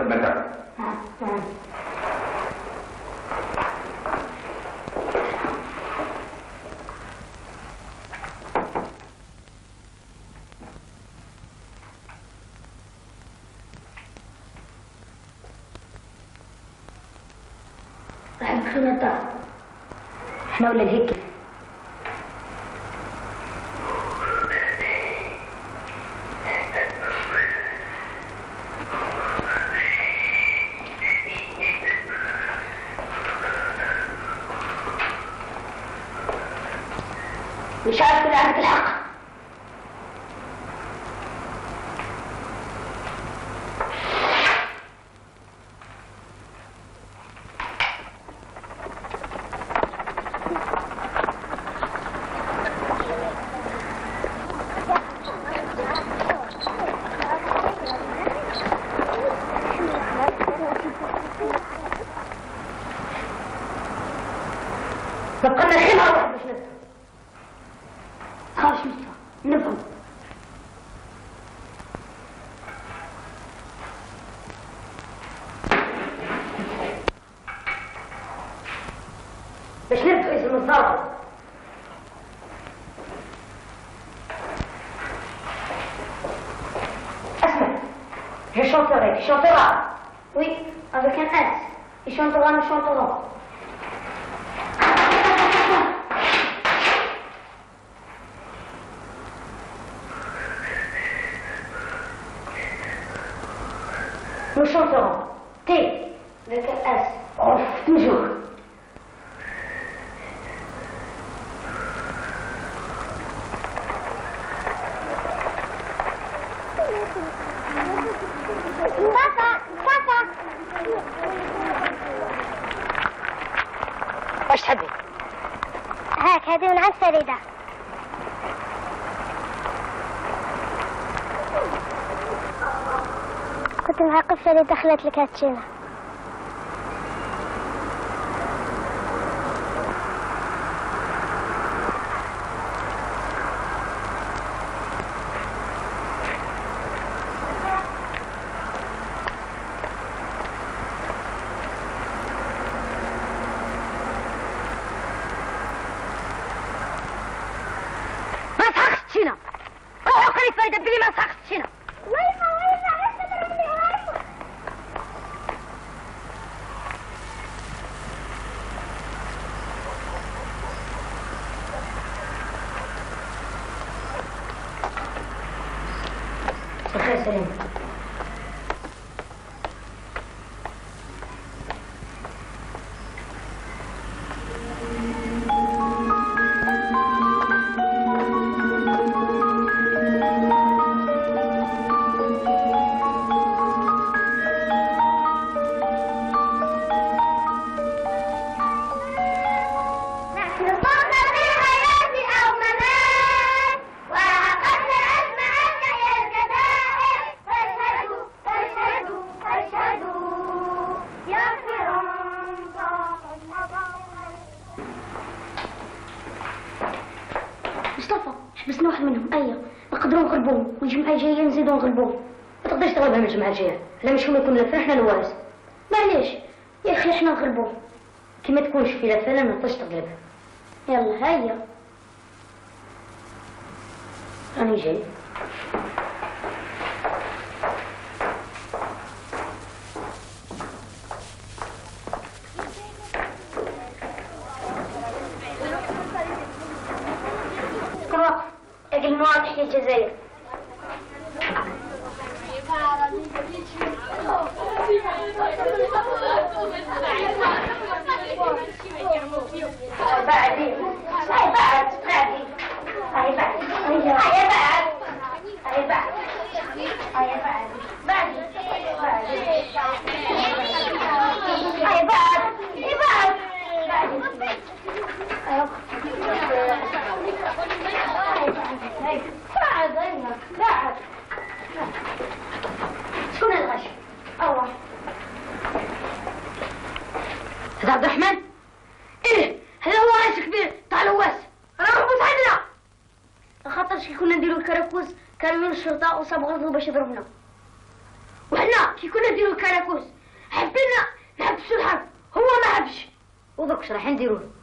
الخدمه تاعك. راح ندخلنا الدار احنا ولا الهيكل. مش عارف كل عندك الحق. بقنا خيمة واحد باش نفهم. خلاص نفهم نفهم. باش نفهم اسم الضرب. اسمع، je chanterai, tu chanteras. Oui, avec un S. Il chantera, nous chanterons. Nous chanterons. T, avec un S. Oh, toujours. بابا بابا واش تحبي؟ هاك هذه من عند فريدة. كنت معقب فريدة دخلت لك هاتشينا. بخير سليم. حبسنا واحد منهم ايوه نقدروا نغلبوهم والجمعه الجايه نزيدوا نغلبوهم. ما تقدرش تغلبها من الجمعه الجايه، لا مش هما يكونوا لفه احنا الوارث. معليش يا اخي احنا نغلبوهم. كي ما تكونش في لفه ما تقدرش تغلبها. يلا هيا راني جاي. المواقع تحكي الجزائر. بعدي هاي بعد بعدي هاي بعد هاي بعد هاي بعد هاي بعد بعدي بعدي هاي بعد هاي بعد بعدي بعد هنا بعد شكون الغش؟ أوه هذا عبد الرحمن؟ إيه هذا هو رئيس كبير تاع الواس. راه مربوط عندنا. خاطرش كي كنا نديرو الكراكوز كان من الشرطة وصاب غلطو باش يضربنا. وحنا كي كنا نديرو الكراكوس حبينا نحبسو الحرب، هو ما حبش، ودرك واش راح نديرو له؟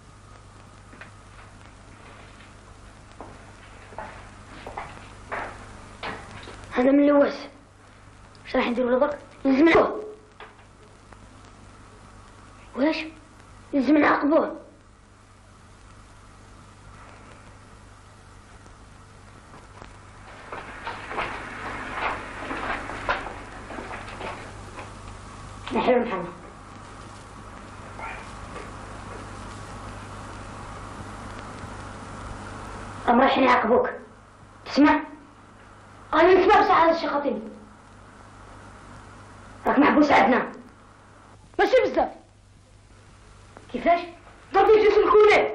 هذا من اللواس، واش راح نديرو له درك؟ لازم نعاقبوه. واش؟ لازم نعاقبوه. نحلو محلنا. راهم رايحين يعاقبوك، تسمع؟ أنا نسمع بصح هذا الشيء خطيني. راك محبوس عندنا. ماشي بزاف. كيفاش؟ ضربي جوج الكولات.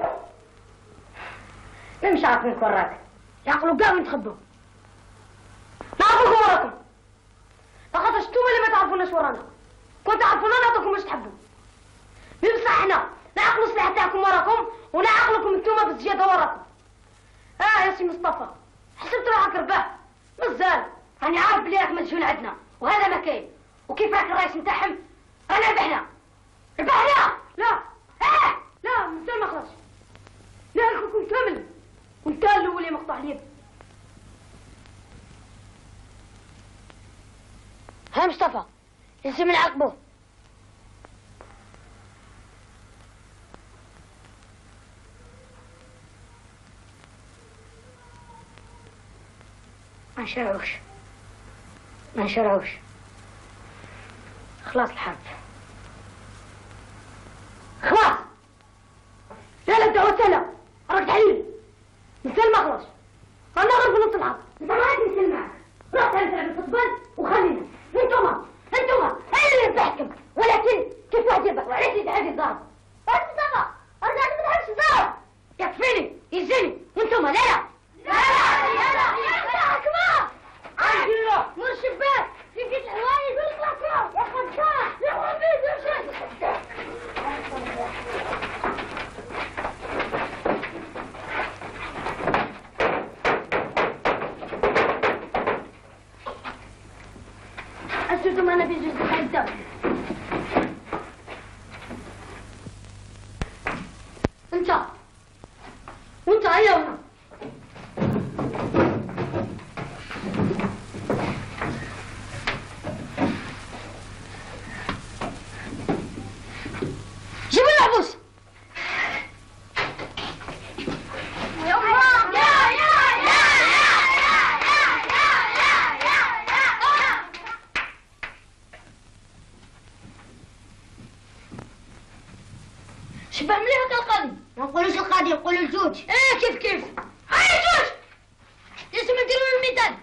لا مش عارفين كون راك. يعقلوا كاع وين تخبوا. نعرفوكم وراكم. لخاطرش نتوما اللي ما تعرفوناش ورانا. كون تعرفونا نعطوكم واش تحبوا. مي بصح حنا نعقلوا السلاح تاعكم وراكم ونعقلكم نتوما بالزياده وراكم. اه يا سي مصطفى، حسبت روحك رباح. مازال راني عارف بلي راك مدجون عندنا وهذا ما كاين. وكيف راك الرئيس نتاعهم؟ رانا ربحنا. ربحنا؟ لا اه لا مازال ما خلاص. لا الحكم كامل وانت الاول اللي مقطع اليد. ها مصطفى لازم نعاقبوه. ما نشرعوش ما نشرعوش خلاص الحرب خلاص. لا لا دعوة سهلة راك تحليل مثل ما خلاص. رانا غير في نص الحرب. انت ما غادي نسلم معاك. روح تلعب الفوتبال وخلينا. انتوما انتوما انا اللي ربحتكم، ولكن كيف واحد يربح وعلاش يتعافي الضرب؟ واش مصطفى؟ انا ما نحبش الضرب. يكفيني يزيني وانتوما لا لا لا لا لا لا كبار. عندي مور الشباك في بيت الحوايج والكلاكور يا خدام يا حبيبي يا أنتم أنا في جزء حيدة. أنت وأنت هيا هنا. جيبوا المحبوس. شبه مليح هكا القاضي. ما نقولوش القاضي نقولوا الجوج. ايه كيف كيف. هاي الجوج لازم نديروا له الميدان.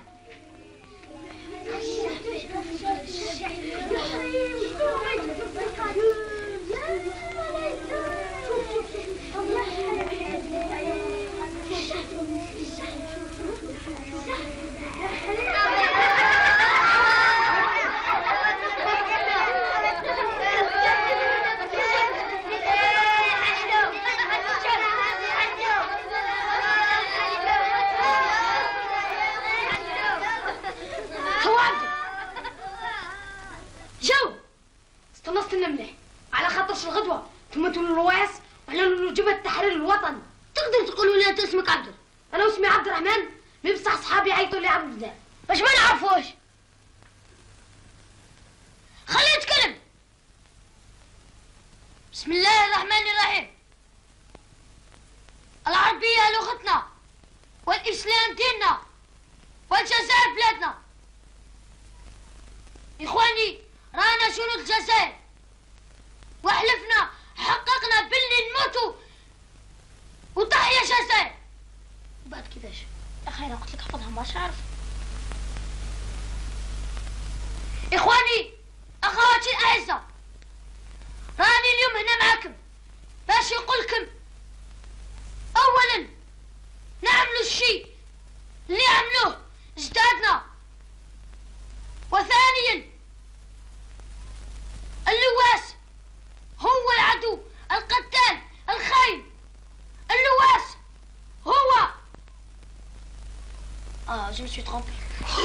جو استنى استنى مليح على خاطرش الغدوه تموتوا للواس وحنا نجيب التحرير الوطني. تقدر تقول ولا انت اسمك عبد؟ انا اسمي عبد الرحمن. مي بصح صحابي يعيطوا لي عبد الله. باش ما نعرفوش خليه يتكلم. بسم الله الرحمن الرحيم. العربيه لغتنا والاسلام ديننا والجزائر بلادنا. إخواني رانا جنود الجزائر وحلفنا حققنا باللي نموتوا وتحيا الجزائر. بعد كيفاش؟ يا أخي أنا قلت لك احفظها ماش عارف. إخواني أخواتي الأعزاء راني اليوم هنا معاكم باش نقولكم أولا نعملوا الشيء اللي عملوه جدادنا، وثانيا اللواس هو العدو القتال الخاين. اللواس هو Ah, je me suis trompée.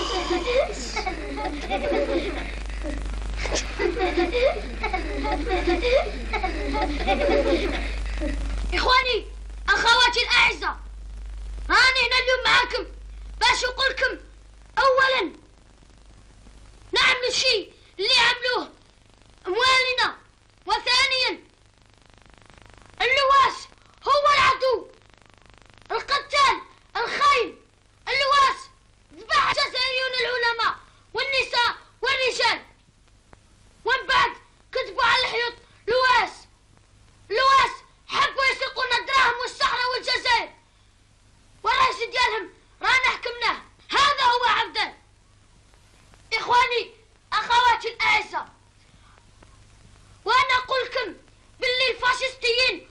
إخواني أخواتي الأعزاء، راني هنا اليوم معاكم باش نقول لكم أولا نعملوا الشيء اللي عملوه أموالنا، وثانيا اللواس هو العدو القتال الخاين. اللواس ذبح الجزائريون العلماء والنساء والرجال، ومن بعد كتبوا على الحيوط لواس. لواس حبوا يسرقونا الدراهم والصحراء والجزائر، والرئيس ديالهم رانا حكمناه. هذا هو عبدان. إخواني أخواتي الأعزاء، وأنا أقول لكم باللي الفاشستيين